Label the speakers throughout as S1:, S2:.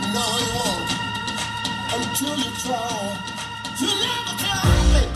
S1: No, you won't. Until you try. You never try me.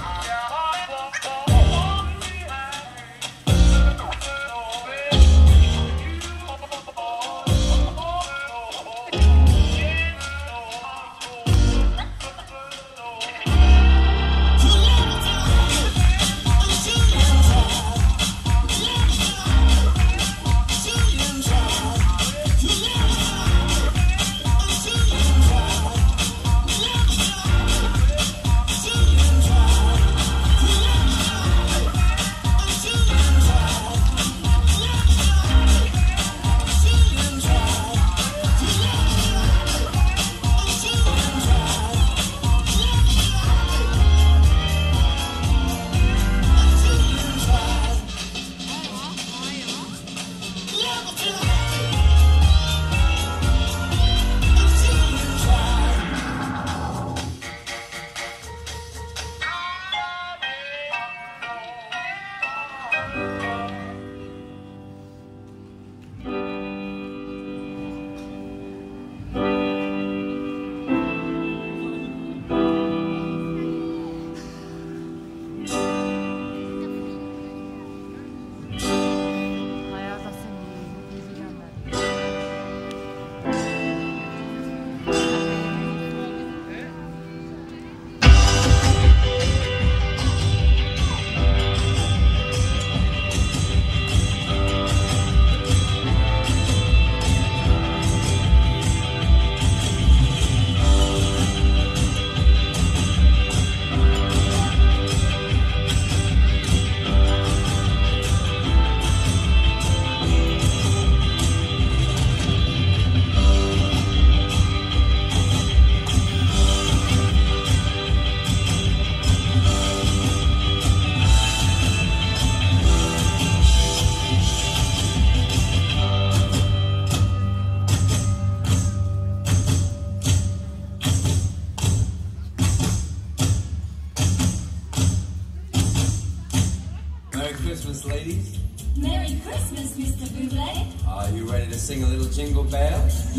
S2: Christmas, ladies.
S3: Merry Christmas, Mr. Buble.
S2: Are you ready to sing a little jingle bells?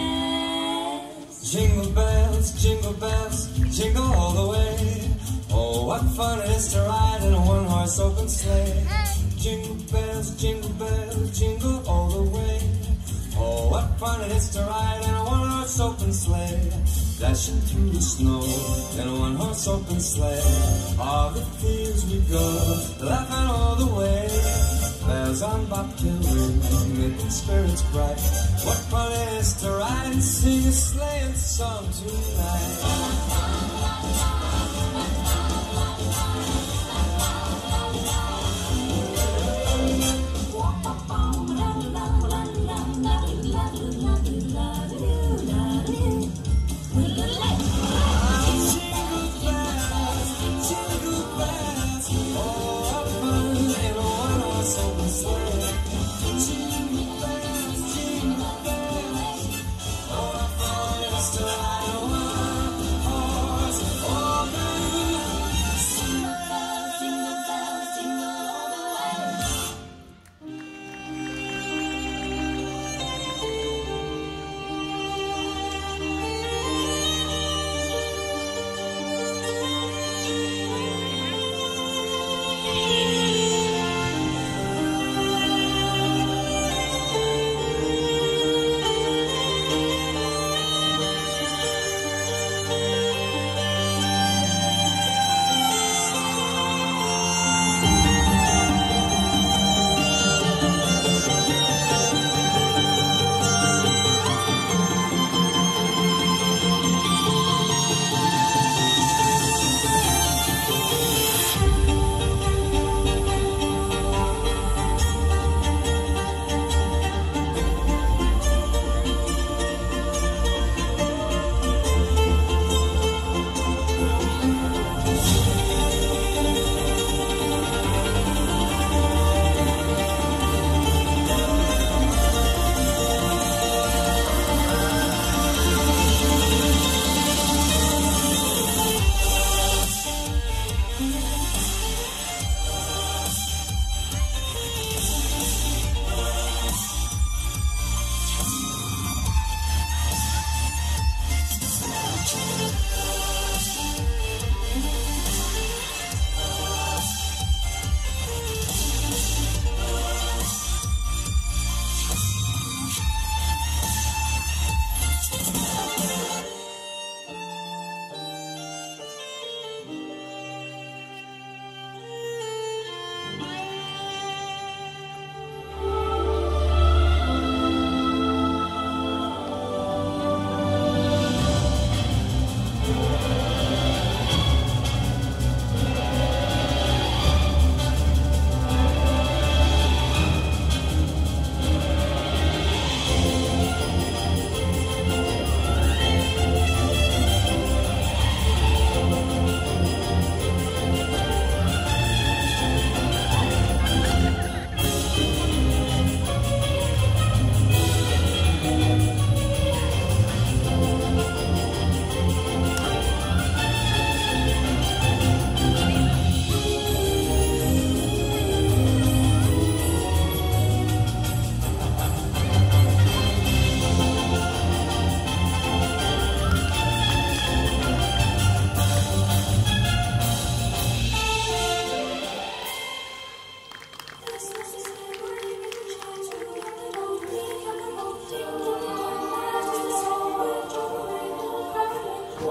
S3: Yes.
S2: Jingle bells, jingle all the way. Oh, what fun it is to ride in a one-horse open sleigh. Jingle bells, jingle all the way. Oh, what fun it is to ride in a one-horse open sleigh. Dashing through the snow in a one-horse open sleigh. All the fields we go, laughing all the way. Bells on bobtail ring, making spirits bright. What fun it is to ride and sing a sleighing song tonight.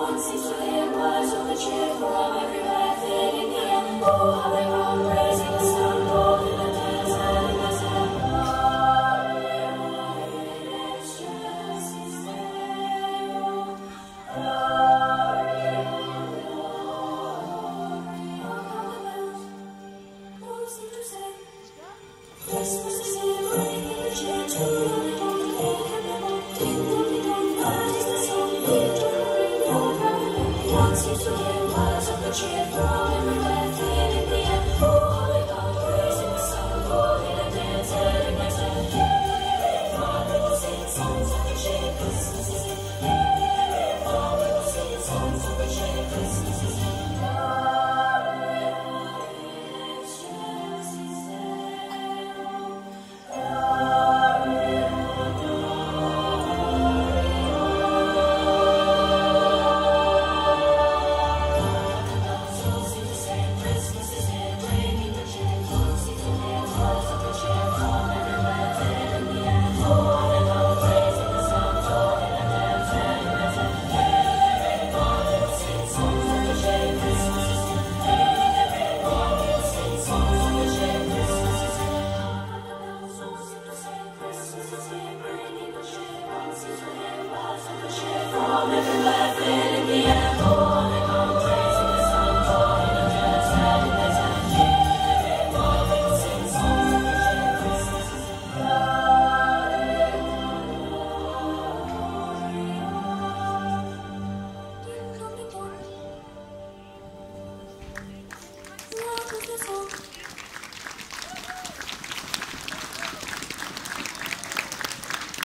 S3: One seems to hear words of the cheer from everywhere, filling the air. Oh, how they run, raising the sun, calling the dance, adding the sound. Christmas is here, bringing the cheer to everyone. Ding dong, ding dong, that is the song. Leave joy, ring your bell. One seems to hear words of the cheer from everywhere, filling the air. Oh, how they go, praising the sun, calling and dance, adding their sound. Everyone will sing songs of the cheer. Christmas is here. Everyone will sing songs of the cheer. Christmas is here. From everywhere, filling the air.